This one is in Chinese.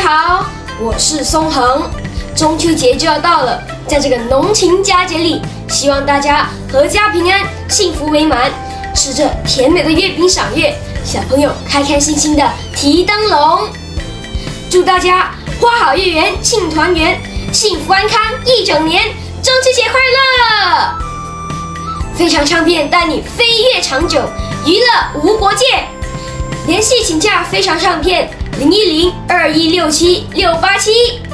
好，我是松恒。中秋节就要到了，在这个浓情佳节里，希望大家阖家平安，幸福美满，吃着甜美的月饼赏月，小朋友开开心心的提灯笼。祝大家花好月圆庆团圆，幸福安康一整年，中秋节快乐！非常唱片带你飞跃长久，娱乐无国界。联系请假非常唱片010-2167-687。